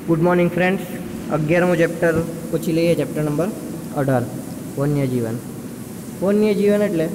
Good morning friends. 11मो chapter पछी लईए चैप्टर नंबर 18 वन्यजीवन। वन्यजीवन एटले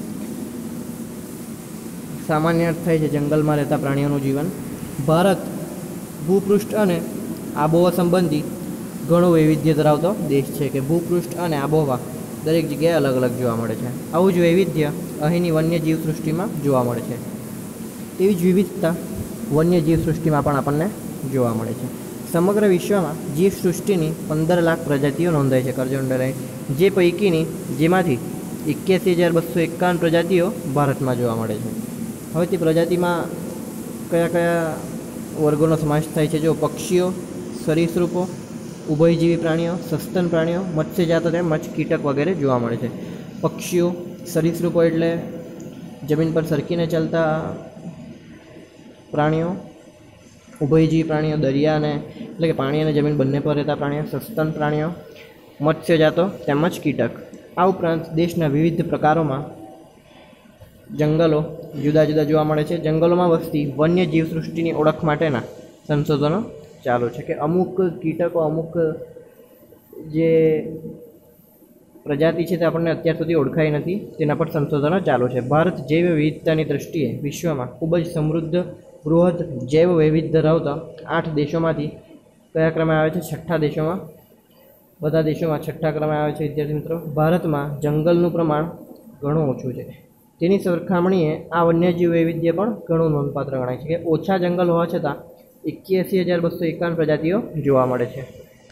सामान्य अर्थ थाय छे जंगल में रहता प्राणीओनुं जीवन। भारत भूपृष्ठ अने आबोहवा संबंधी घणो वैविध्य धरावतो देश है कि भूपृष्ठ अने आबोहवा दरेक जग्याए अलग अलग जोवा मळे छे। आवुं ज वैविध्य અહીંની वन्यजीव सृष्टि में जोवा मळे छे। तेवी ज विविधता वन्यजीव सृष्टि में पण आपणने जोवा मळे छे। समग्र विश्व में जीव सृष्टि 15 लाख प्रजातिओ नोंधाई है करजो अंडरलाइन। जे पैकीनी जेमांथी 81,251 प्रजातिओ भारत में जोवा मळे छे। हवे ते प्रजाति में कया कया वर्गों समावेश थाय छे? जो पक्षीओ, सरीसृपो, उभयजीवी प्राणीओ, सस्तन प्राणीओ, मत्स्यजात તેમજ कीटक वगैरह जोवा मळे छे। पक्षीओ, सरीसृपो एटले जमीन पर सरकीने चलता प्राणीओ, उभयजीवी प्राणीओ दरिया ने એટલે કે પાણી અને જમીન બંને પર રહેતા પ્રાણીઓ, સસ્તન પ્રાણીઓ, મત્સ્યજાતો તેમજ કીટક। આ ઉપરાંત દેશના વિવિધ પ્રકારોમાં જંગલો જુદા જુદા જોવા મળે છે। જંગલોમાં વસતી વન્યજીવ સૃષ્ટિની ઓળખ માટેના સંશોધનો ચાલુ છે કે અમુક કીટકો, અમુક જે પ્રજાતિ છે તે આપણને અત્યાર સુધી ઓળખાઈ નથી, તેના પર સંશોધનો ચાલુ છે। ભારત જૈવ વિવિધતાની દ્રષ્ટિએ વિશ્વમાં ખૂબ જ સમૃદ્ધ બૃહદ જૈવ વૈવિધ્ય ધરાવતા 8 દેશોમાંથી કયા ક્રમે આવે છે? છઠ્ઠા દેશોમાં। બધા દેશોમાં છઠ્ઠા ક્રમે આવે છે વિદ્યાર્થી મિત્રો। ભારતમાં જંગલનું પ્રમાણ ઘણું ઓછું છે। તેની સરખામણીએ આ વન્યજીવ વૈવિધ્ય પણ ઘણું નોંધપાત્ર ગણાય છે કે ઓછા જંગલ હોવા છતાં 81,251 પ્રજાતિઓ જોવા મળે છે।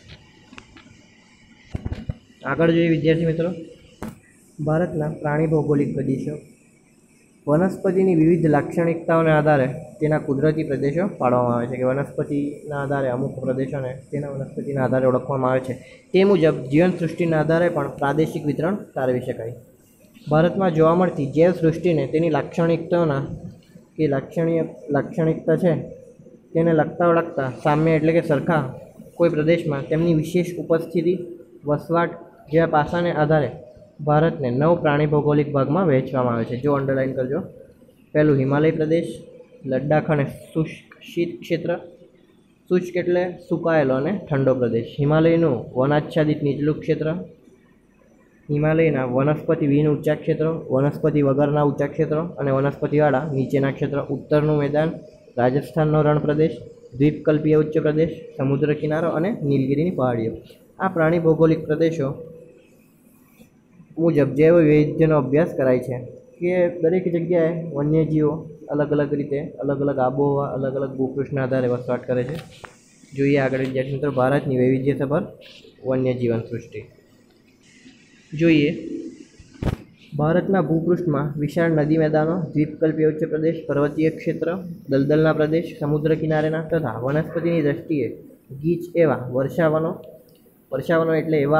આગળ જોઈએ વિદ્યાર્થી મિત્રો, ભારતના प्राणी भौगोलिक प्रदेशों। वनस्पतिनी विविध लाक्षणिकताओने आधारे तेना कुदरती प्रदेशों पाडवामां आवे छे। वनस्पतिना आधारे अमुक प्रदेशोने तेना वनस्पतिना आधारे ओळखवामां आवे छे। ते मुजब जीवन सृष्टिना आधारे पण प्रादेशिक वितरण तारवी शकाय। भारतमां जोवा मळती जैव सृष्टिने तेनी लाक्षणिकताओना के लाक्षणिकता छे तेने लगता ओळखता साम्य एटले के सरखा कोई प्रदेशमां तेमनी विशेष उपस्थिति, वसवाट जेवा पासाने आधारे भारत ने 9 प्राणी भौगोलिक भाग में वहेंचवामां आवे छे। जो अंडरलाइन करजो। पहलू हिमालय प्रदेश, लद्दाख अने शुष्क शीत क्षेत्र। शुष्क एटले सुकायेलो अने ठंडो प्रदेश। हिमालयनुं वनाच्छादित नीचलुं क्षेत्र, हिमालयना वनस्पति विहीन ऊंचा क्षेत्रों, वनस्पति वगरना ऊंचा क्षेत्रों अने वनस्पतिवाळा नीचेना क्षेत्र। उत्तरनुं मैदान, राजस्थाननो रण प्रदेश, द्वीपकल्पीय उच्च प्रदेश, समुद्र किनारो अने नीलगिरीनी पहाड़ीओ। आ प्राणी भौगोलिक प्रदेशों मुजब जैव वैविध्यनो अभ्यास कराय छे कि दरेक जग्याए वन्यजीवो अलग अलग रीते अलग अलग आबोहवा, अलग अलग भूपृष्ठना आधारे वसवाट करे छे। जोईए आगळ विद्यार्थी मित्रों भारतनी वैविध्यतापर वन्यजीवन सृष्टि। जोईए भारतना भूपृष्ठमां विशाळ नदी मैदानो, द्वीपकल्पीय उच्च प्रदेश, पर्वतीय क्षेत्र, दलदलना प्रदेश, समुद्र किनारेना तथा वनस्पतिनी दृष्टिए गीच एवा वर्षावनो। वर्षावनो एटले एवा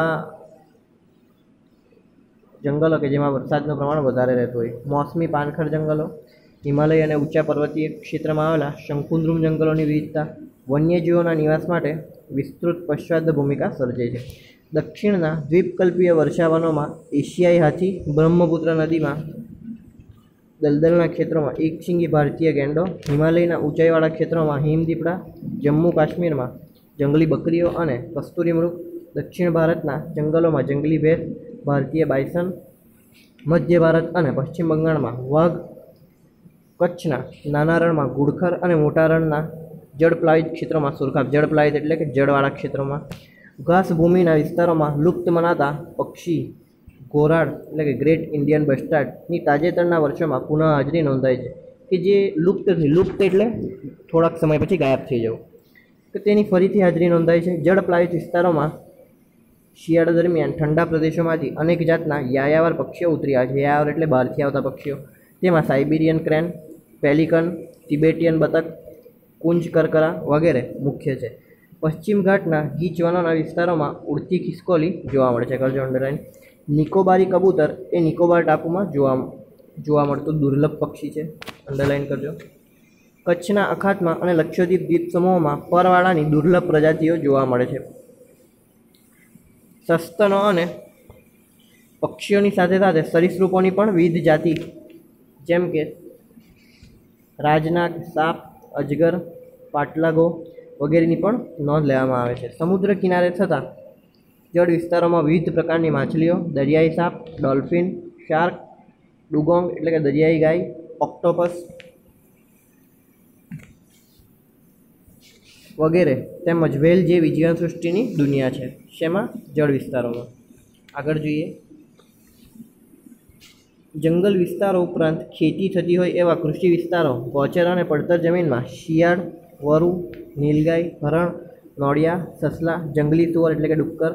जंगलों के जेमां वरसादनुं प्रमाण वधारे रहेतुं होय। मौसमी पानखर जंगलों, हिमालय अने ऊंचा पर्वतीय क्षेत्र में आवेला शंकुद्रुम जंगलोनी विविधता वन्यजीवोना निवास माटे विस्तृत पश्चात भूमिका सर्जे छे। दक्षिणना द्वीपकल्पीय वर्षावनोमां एशियाई हाथी, ब्रह्मपुत्र नदी में दलदलना क्षेत्रों में एकशिंगी भारतीय गेंडो, हिमालयना ऊंचाईवाळा क्षेत्रों में हिमदीपड़ा, जम्मू काश्मीर में जंगली बकरीओ अने कस्तूरी मृग, दक्षिण भारतना जंगलों में जंगली भैंस, भारतीय बायसन, मध्य भारत अने पश्चिम बंगाल में वाघ, कच्छना नाना रण में घुड़खर अने मोटा रणना जड़प्लावित क्षेत्रों में सुरखाब। जड़प्लावित एटले के जड़वाळा क्षेत्रों में घासभूमिना विस्तारों में लुप्त मनाता पक्षी घोराड एटले के ग्रेट इंडियन बस्टार्डनी ताजेतरना वर्षों में पुनः हाजरी नोंधाई है कि जे लुप्त थी, लुप्त एटले थोड़ाक समय पछी गायब थई जवुं, तो तेनी फरीथी हाजरी नोंधाई है। जड़प्लावित विस्तारों में शियाळा दरमियान ठंडा प्रदेशों में अनेक जातना यायावर पक्षीओ उतरी आवे छे। यायावर एटले बहारथी आवता पक्षीओ। तेमां साइबेरियन क्रेन, पेलिकन, तिबेटियन बतक, कुंज करकरा वगैरह मुख्य है। पश्चिम घाटना गीच वनोना विस्तारों में उड़ती खिसकोली जोवा मळे छे। करजो अंडरलाइन। निकोबारी कबूतर ए निकोबार टापू में जोवा मळतुं दुर्लभ पक्षी है। अंडरलाइन करजो। कच्छना अखातमां अने लक्षद्वीप द्वीप समूहोमां परवाळानी दुर्लभ प्रजातिओ जोवा मळे छे। सस्तनो अने पक्षीओनी साथे साथे सरीसृपोनी पण विविध जाति जेम के राजनाग, साप, अजगर, पाटलागो, વગેરેની પણ નોંધ લેવામાં આવે છે. સમુદ્ર કિનારે થતા જળ વિસ્તારોમાં વિવિધ પ્રકારની માછલીઓ, દરિયાઈ સાપ, ડોલ્ફિન, શાર્ક, ડુગોંગ એટલે કે દરિયાઈ ગાય, ઓક્ટોપસ વગેરે તેમજ વ્હેલ જેવી જીવસૃષ્ટિની દુનિયા છે. શેમાં? જળ વિસ્તારોમાં. આગળ જોઈએ. જંગલ વિસ્તારો ઉપરાંત ખેતી થતી હોય એવા કૃષિ વિસ્તારો, ગોચર અને પડતર જમીનમાં શિયાળ, વરુ, નીલગાય, હરણ, નોળિયા, સસલા, જંગલી સુવર એટલે કે ડુક્કર,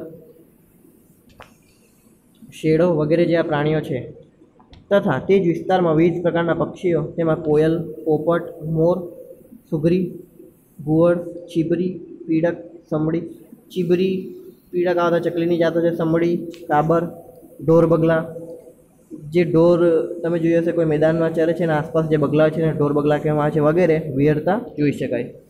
શેરડો વગેરે જેવા પ્રાણીઓ છે. તથા તે જ વિસ્તારમાં વિવિધ પ્રકારના પક્ષીઓ, તેમાં કોયલ, પોપટ, મોર, સુગરી, ઘુવડ, ચીબરી, પીડક, સમડી. ચીબરી, પીડક આ બધા ચકલીની જાતો છે. સમડી, કાબર, ઢોર બગલા. જે ઢોર તમે જોઈ હશે કોઈ મેદાનમાં ચરે છે અને આસપાસ જે બગલા છે એને ઢોર બગલા કહેવામાં આવે છે વગેરે વિહરતા જોઈ શકાય.